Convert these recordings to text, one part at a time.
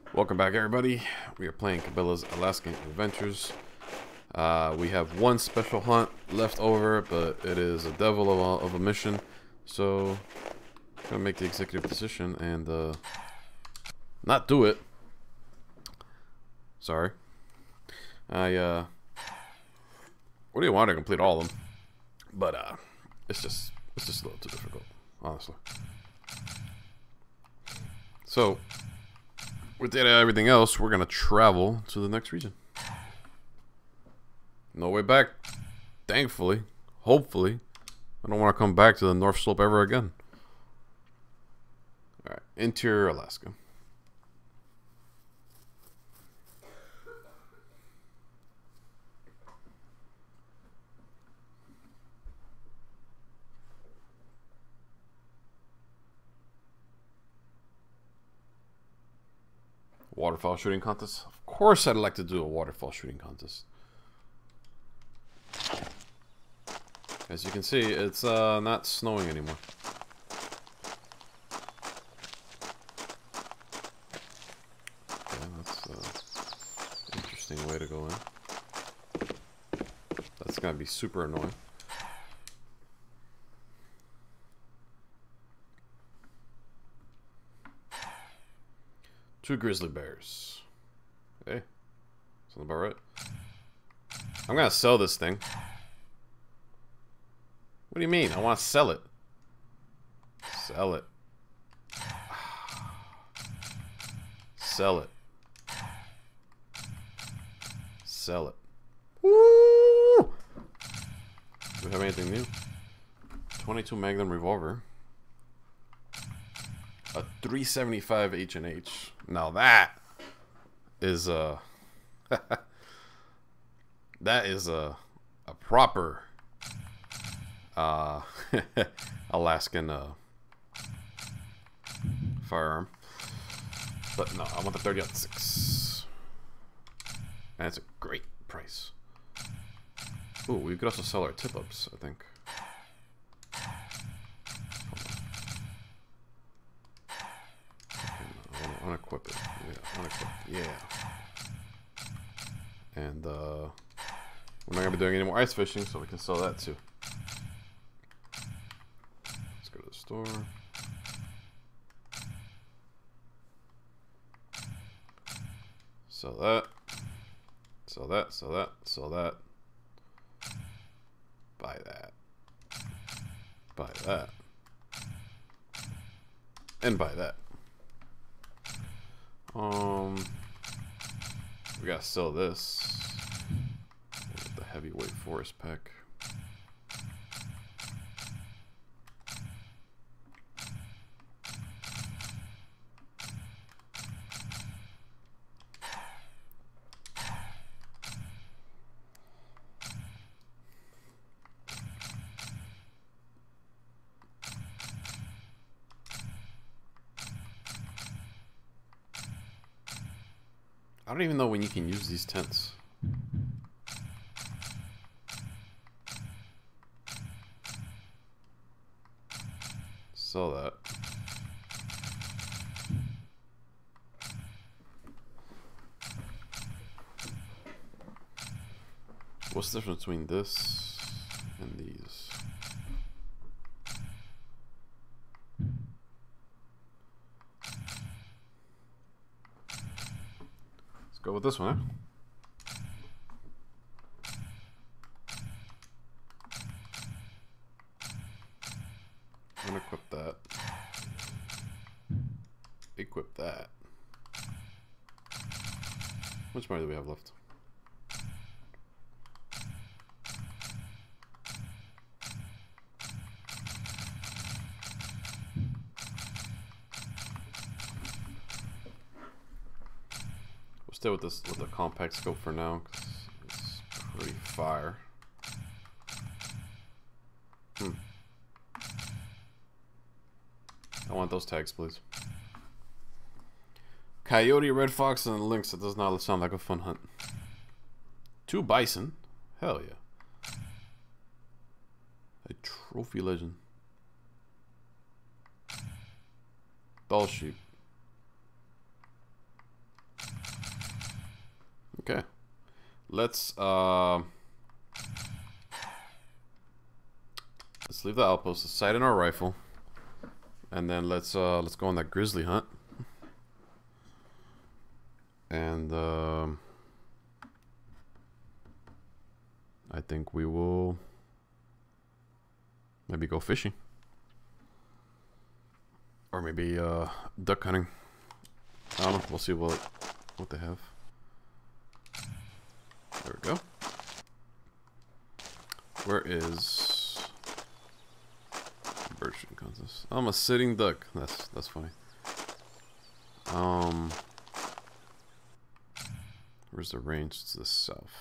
Welcome back, everybody. We are playing Cabela's Alaskan Adventures. We have one special hunt left over, but it is a devil of a mission. So, I'm gonna make the executive decision and not do it. Sorry. What do you want to complete all of them? But it's just a little too difficult, honestly. So, with everything else, we're gonna travel to the next region. No way back, thankfully. Hopefully. I don't want to come back to the North Slope ever again. Alright, interior Alaska. Waterfall shooting contest. Of course I'd like to do a waterfall shooting contest. As you can see, it's not snowing anymore. Okay, that's an interesting way to go in. That's gonna be super annoying. Two grizzly bears. Hey, sounds about right. I'm gonna sell this thing. What do you mean? I want to sell it. Sell it. Sell it. Sell it. Woo! Do we have anything new? 22 Magnum revolver. A 375 H&H. Now that is that is a proper Alaskan firearm. But no, I want the 30-06. And it's a great price. Ooh, we could also sell our tip-ups, I think. Unequip it. Yeah, unequip. Yeah. And we're not gonna be doing any more ice fishing, so we can sell that too. Let's go to the store. Sell that. Sell that. Sell that. Sell that. Buy that. Buy that. And buy that. We gotta sell this. With the heavyweight forest pack. I don't even know when you can use these tents. Sell that. What's the difference between this and these? Let's go with this one, huh? I'm gonna equip that. Equip that. How much money do we have left? We'll stay with this with the compact scope for now, because it's pretty fire. I want those tags, please. Coyote, red fox, and lynx. That does not sound like a fun hunt. 2 bison. Hell yeah. A trophy legend. Doll sheep. Okay. Let's leave the outpost, sight in our rifle, and then let's go on that grizzly hunt. And I think we will maybe go fishing, or maybe duck hunting. I don't know. We'll see what they have. There we go. Where is bird shooting contest? I'm a sitting duck. That's funny. Where's the range? It's the south.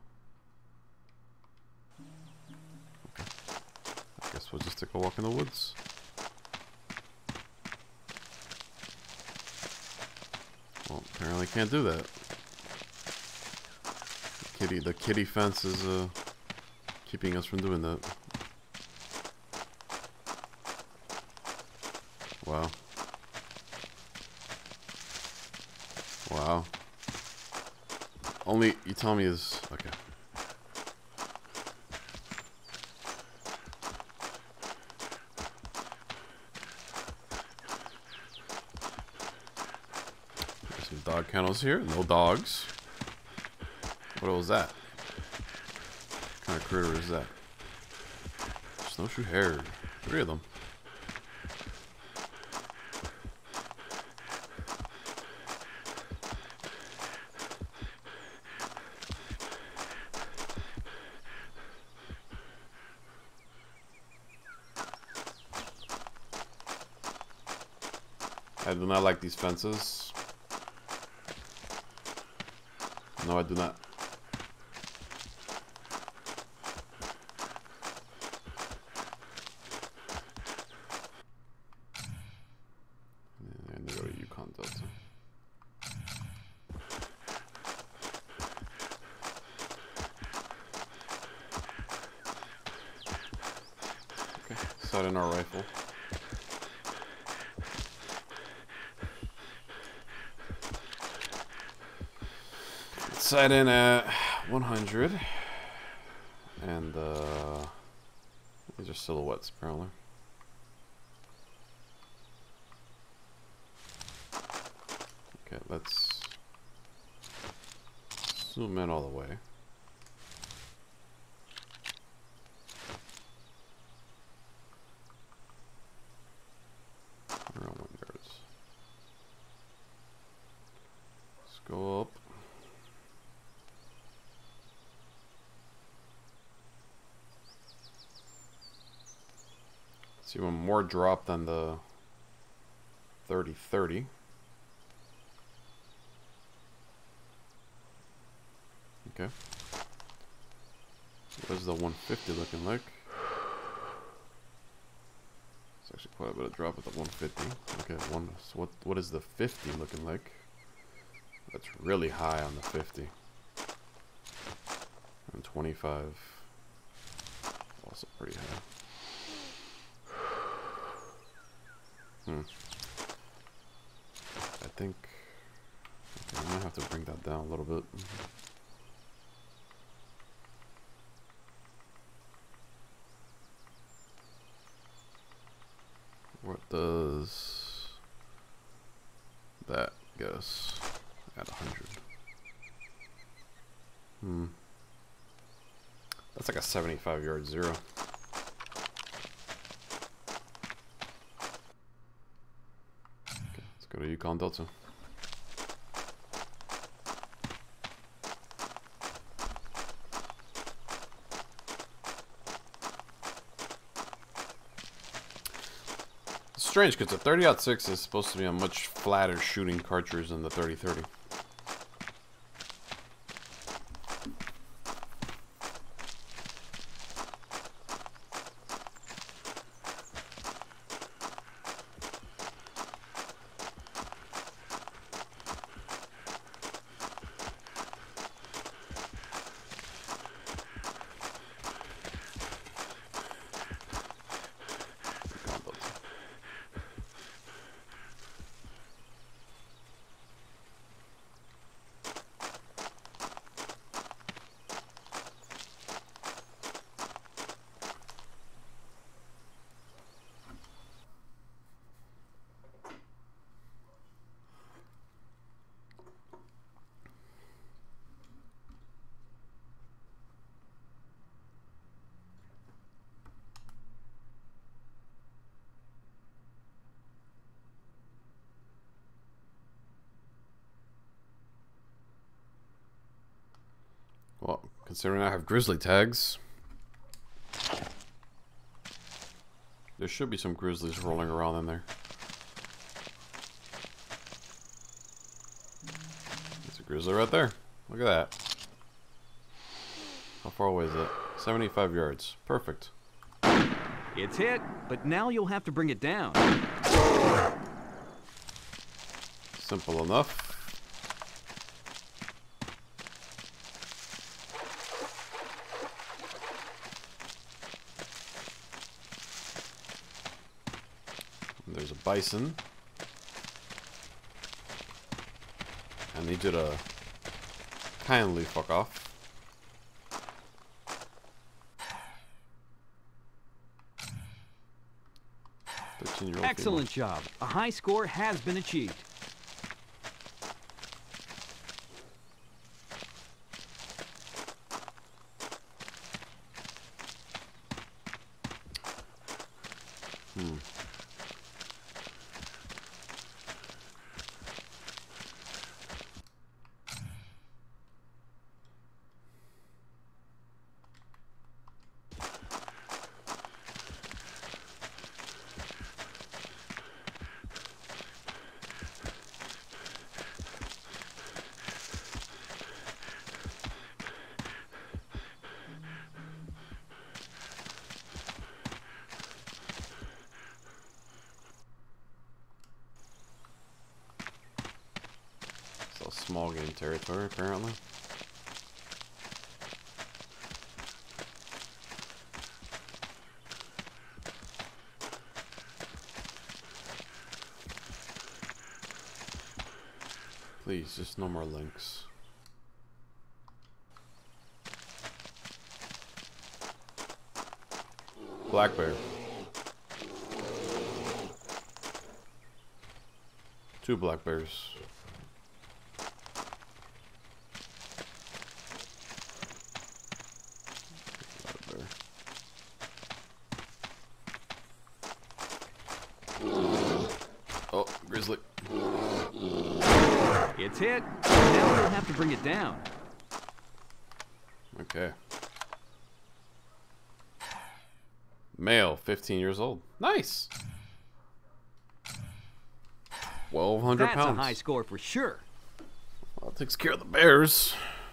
Okay. I guess we'll just take a walk in the woods. Well, apparently can't do that. The kitty fence is keeping us from doing that. Wow. Wow. Only you tell me is okay. There's some dog kennels here. No dogs. What was that? What kind of critter is that? Snowshoe hare. 3 of them. I do not like these fences. No, I do not. And they go to Yukon Delta. Okay, sight in our rifle. Sight in at 100, and these are silhouettes apparently. Okay, let's zoom in all the way. Around 1 yard. Let's go up. It's even more drop than the 30-30. Okay. What is the 150 looking like? It's actually quite a bit of drop at the 150. Okay, so what is the 50 looking like? That's really high on the 50. And 25. Also pretty high. I think okay, I might have to bring that down a little bit. What does that get us at 100? That's like a 75-yard zero. Go to Yukon Delta. It's strange because the 30-06 is supposed to be a much flatter shooting cartridge than the 30-30. Considering I have grizzly tags, there should be some grizzlies rolling around in there. There's a grizzly right there. Look at that. How far away is it? 75 yards. Perfect. It's hit, but now you'll have to bring it down. Simple enough. There's a bison. I need you to kindly fuck off. 13-year-old Excellent job. A high score has been achieved. Small game territory, apparently. Please, just no more links. Black bear. 2 black bears. Oh, grizzly. It's hit. Now we'll have to bring it down. Okay. Male, 15 years old. Nice. 1,200 pounds. That's a high score for sure. Well, that takes care of the bears.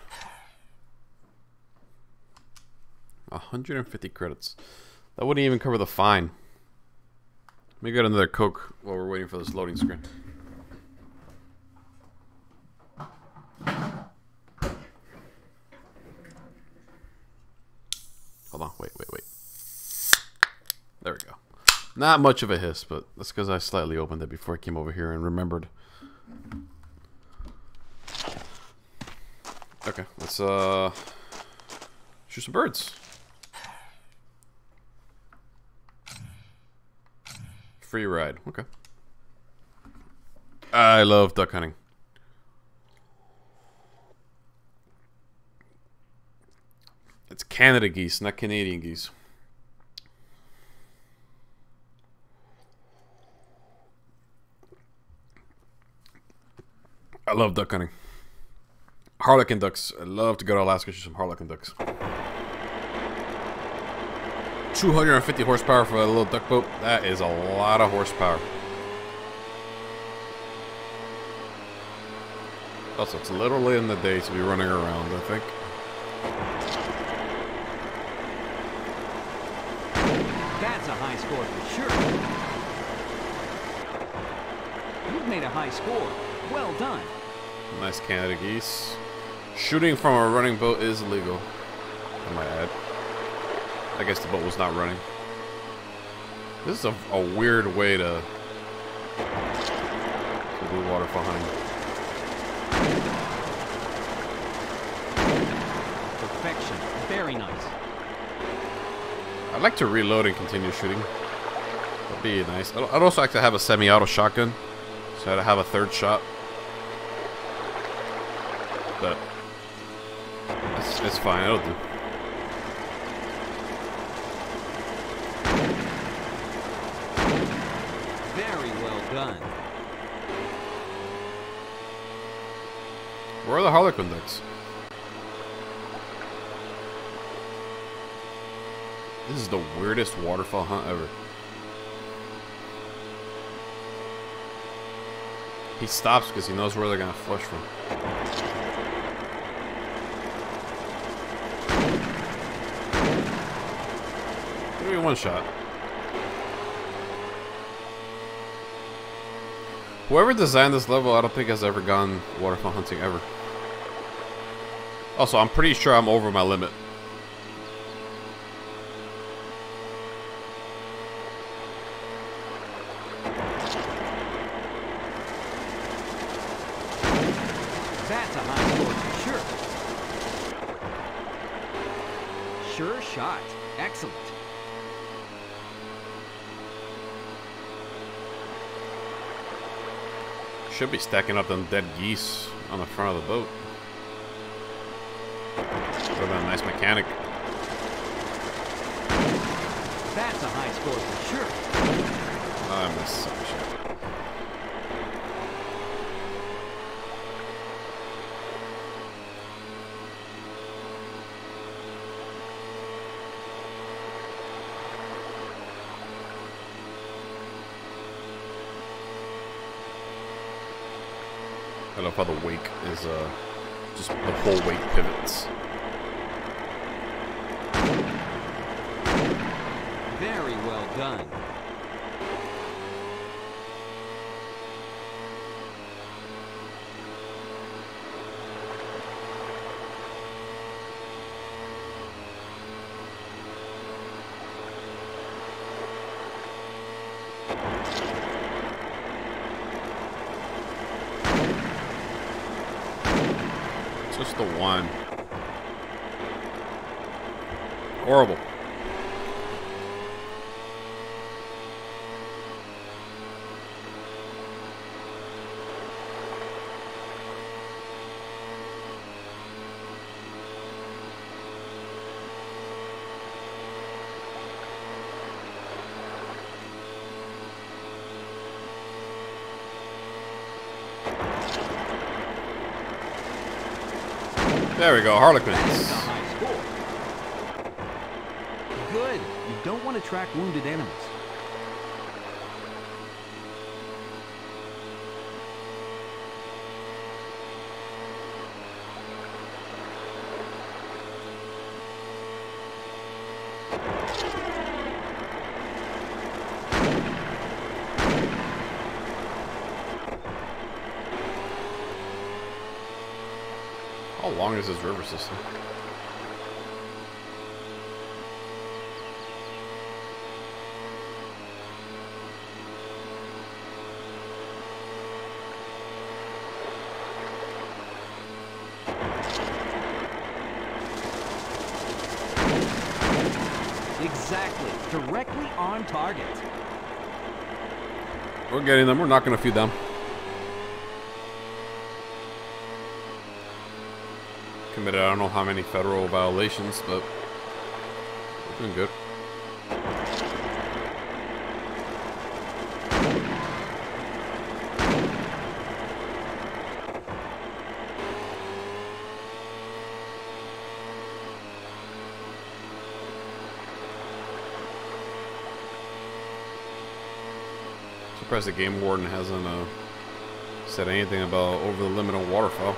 150 credits. That wouldn't even cover the fine. Let me get another Coke while we're waiting for this loading screen. Hold on, wait. There we go. Not much of a hiss, but that's because I slightly opened it before I came over here and remembered. Okay, let's shoot some birds. Free ride. Okay. I love duck hunting. It's Canada geese, not Canadian geese. I love duck hunting. Harlequin ducks. I love to go to Alaska to shoot some harlequin ducks. 250 horsepower for a little duck boat. That is a lot of horsepower. Also, it's a little late in the day to be running around, I think. That's a high score for sure. You've made a high score. Well done. Nice Canada geese. Shooting from a running boat is illegal, I might add. I guess the boat was not running. This is a weird way to do waterfowl hunting. Perfection. Very nice. I'd like to reload and continue shooting. That'd be nice. I'd also like to have a semi-auto shotgun, so I'd have a third shot. But it's fine. It'll do. Very well done. Where are the harlequin ducks? This is the weirdest waterfowl hunt ever. He stops because he knows where they're gonna flush from. Give me one shot. Whoever designed this level, I don't think has ever gone waterfowl hunting ever. Also, I'm pretty sure I'm over my limit. That's a high score for sure. Sure shot. Excellent. Should be stacking up them dead geese on the front of the boat. Would have been a nice mechanic. That's a high score for sure. I missed some shit. I love how the wake is just the whole wake pivots. Very well done. Just the one. Horrible. There we go, Harlequins. That's a high score. Good. You don't want to track wounded animals. How long is this river system? Exactly. Directly on target. We're getting them. We're knocking a few down. Committed I don't know how many federal violations, but we're doing good. Surprised the game warden hasn't said anything about over the limit on waterfowl.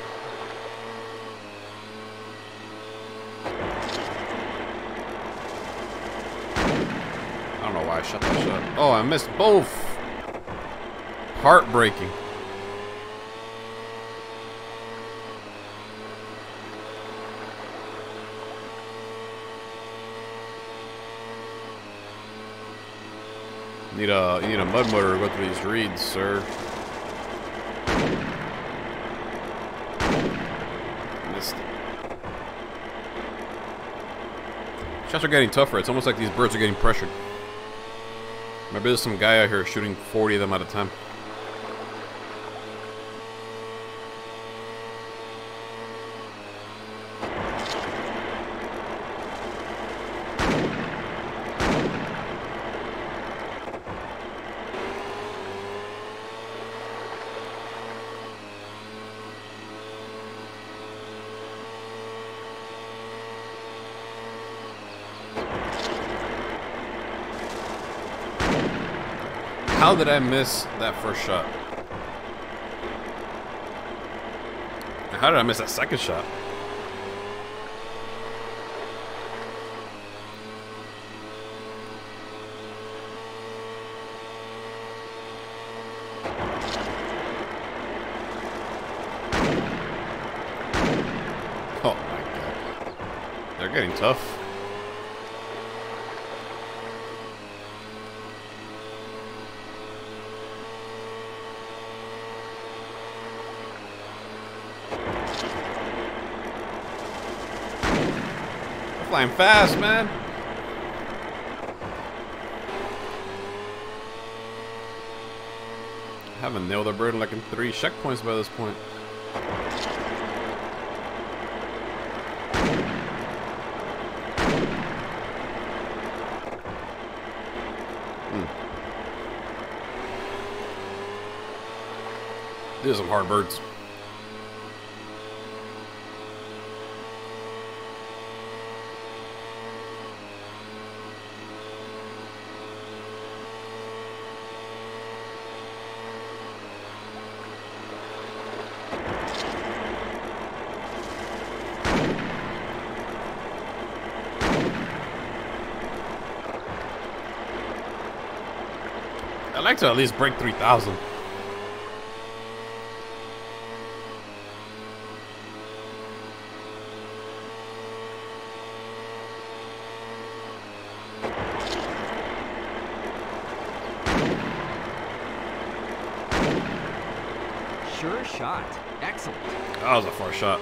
I don't know why I shot that shot. Oh, I missed both. Heartbreaking. You need a mud motor to go through these reeds, sir. Missed it. Shots are getting tougher. It's almost like these birds are getting pressured. Maybe there's some guy out here shooting 40 of them at a time. How did I miss that first shot? And how did I miss that second shot? Oh my god. They're getting tough. Flying fast, man. I haven't nailed a bird in like in 3 checkpoints by this point. These are some hard birds. I'd like to at least break 3,000. Sure shot. Excellent. That was a far shot.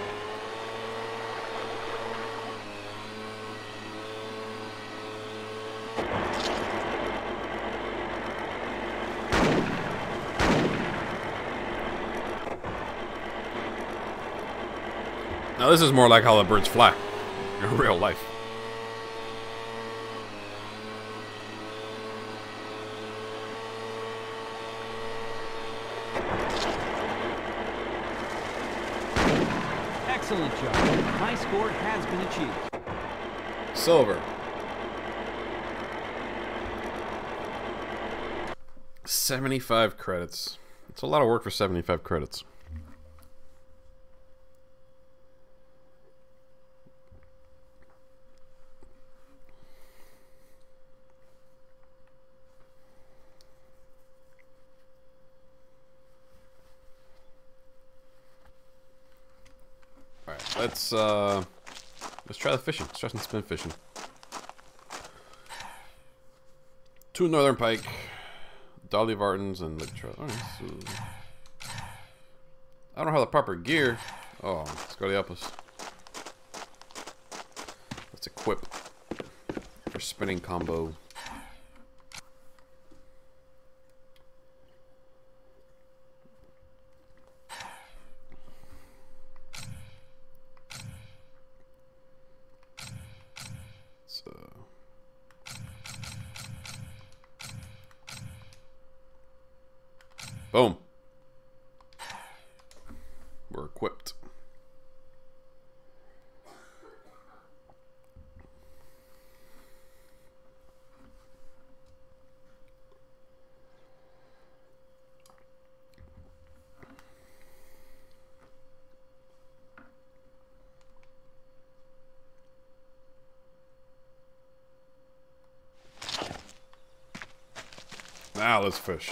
Now this is more like how the birds fly in real life. Excellent job. High score has been achieved. Silver. 75 credits. It's a lot of work for 75 credits. Alright, let's try the fishing. Let's try some spin fishing. 2 northern pike, Dolly Vartons, and lake trout. Alright, so I don't have the proper gear. Oh, let's go to the opposite. Let's equip for spinning combo. Boom. We're equipped. Now let's fish.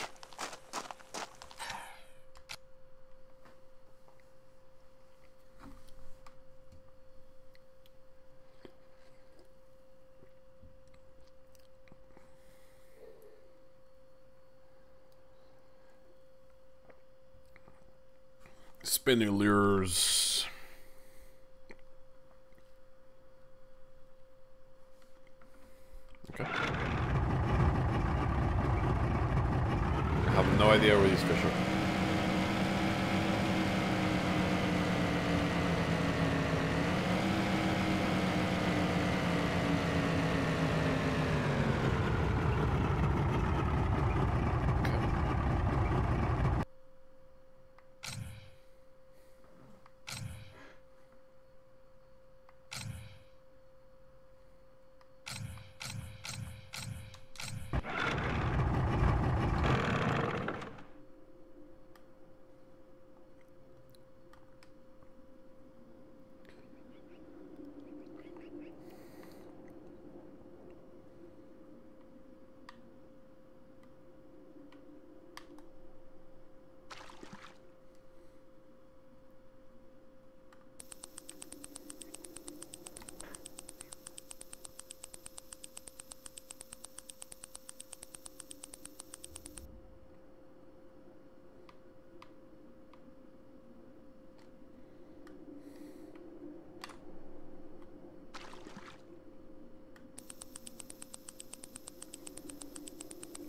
Spinning lures. Okay. I have no idea where these fish are.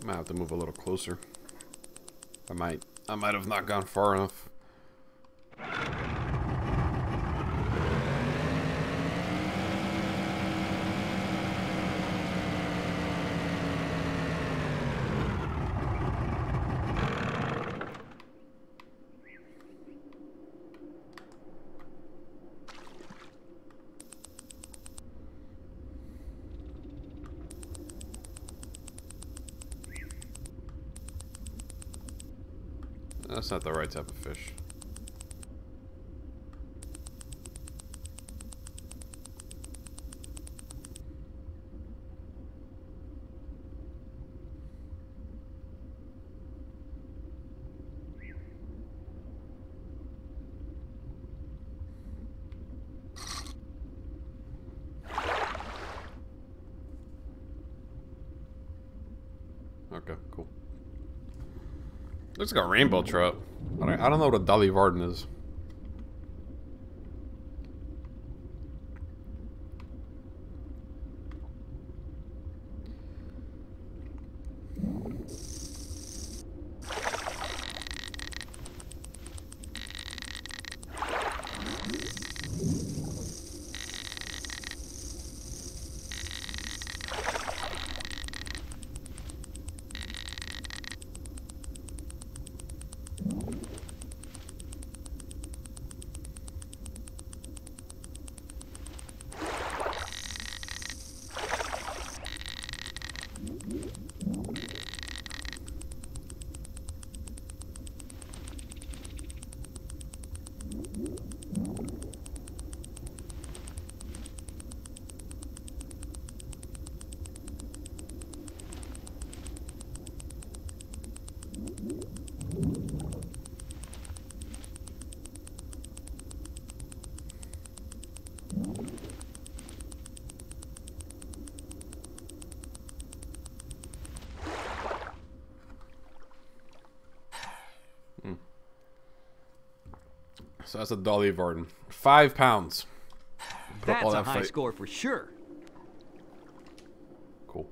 Might have to move a little closer. I might have not gone far enough. That's not the right type of fish. Okay, cool. Looks like a rainbow trout. I don't know what a Dolly Varden is. So that's a Dolly Varden. 5 pounds. Put up all That's a that high fight. score for sure. Cool.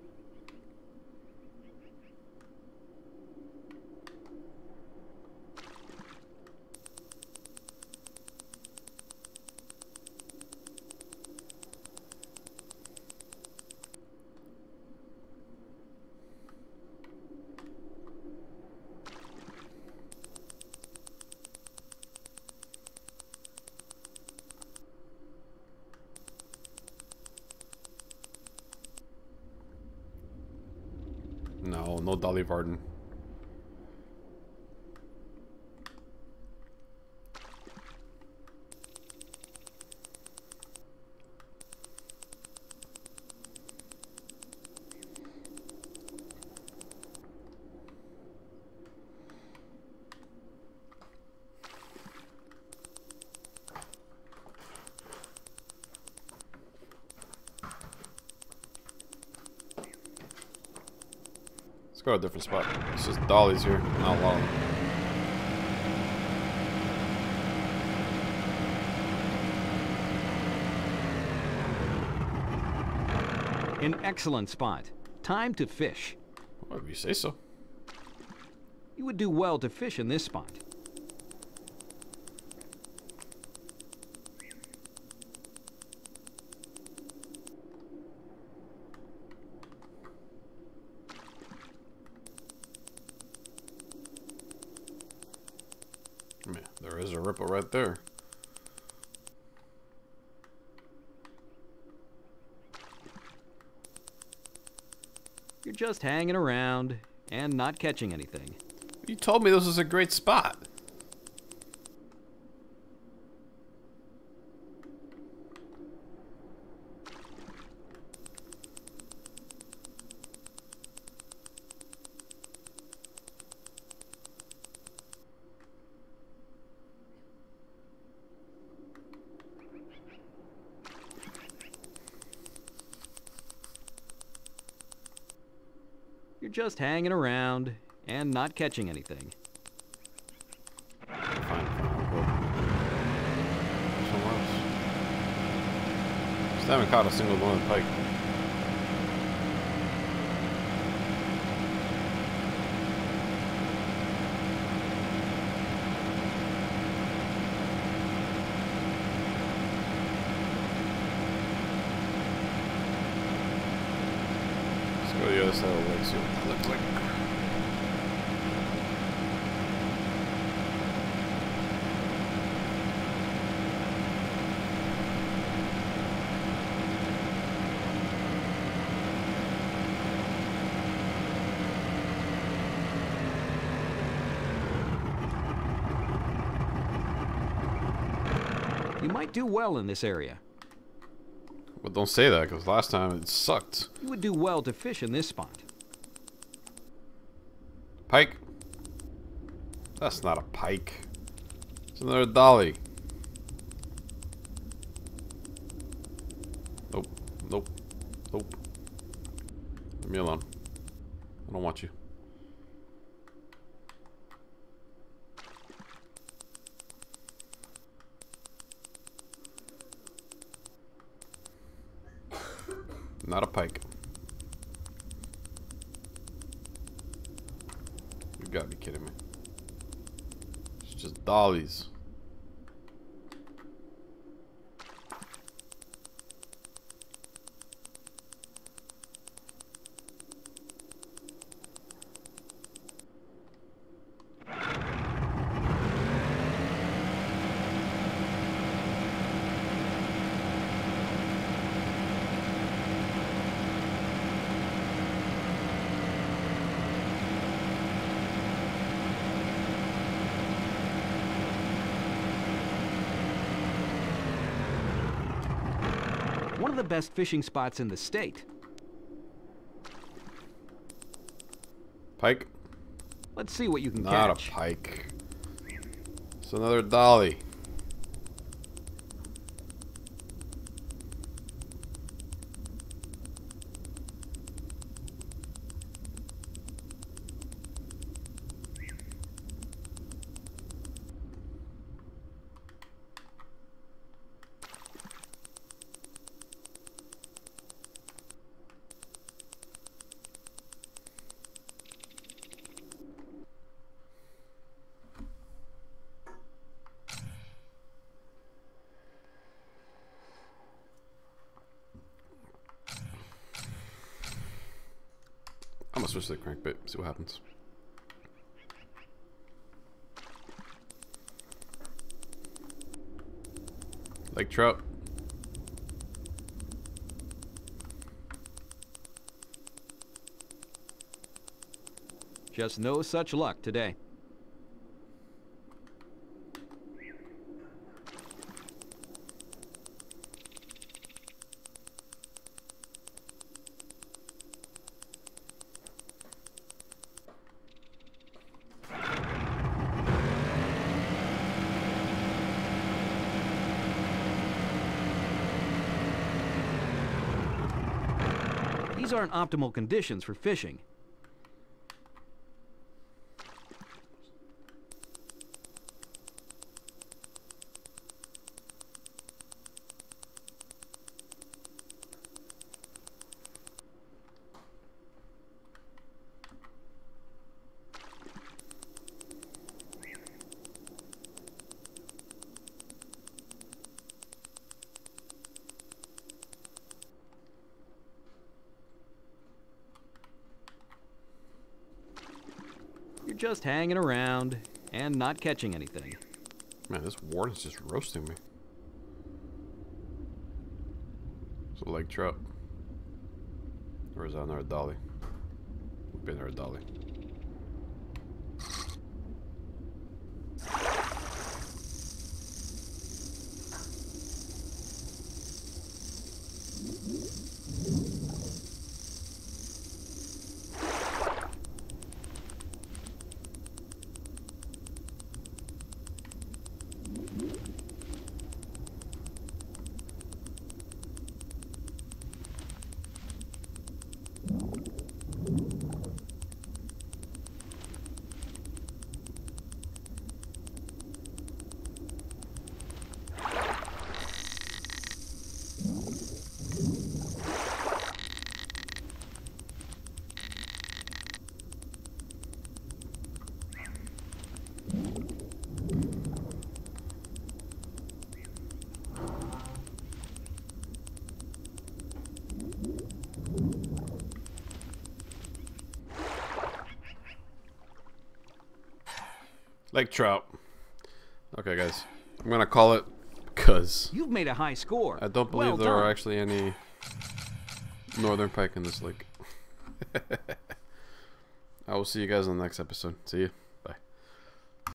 No, no Dolly Varden. Let's go to a different spot. It's just dollies here, not a lot of them. An excellent spot. Time to fish. Well, if you say so. You would do well to fish in this spot. I mean, there is a ripple right there. You're just hanging around and not catching anything. You told me this was a great spot. You're just hanging around and not catching anything. Fine, I'll go somewhere else. Just haven't caught a single one pike. go to the other side of the lake, see what it looks like. You might do well in this area. But don't say that, because last time it sucked. You would do well to fish in this spot. Pike? That's not a pike. It's another dolly. Nope. Nope. Nope. Leave me alone. I don't want you. Not a pike. You gotta be kidding me. It's just dollies. One of the best fishing spots in the state. Pike? Let's see what you can Not catch. a pike. It's another dolly. I'm gonna switch to the crankbait, see what happens. Lake trout. Just no such luck today. These aren't optimal conditions for fishing. You're just hanging around and not catching anything. Man, this warden's just roasting me. It's a lake trout. Or is that another dolly? Would be another dolly. Lake trout. Okay, guys. I'm gonna call it because You've made a high score. I don't believe Well there are done. actually any northern pike in this lake. I will see you guys on the next episode. See you.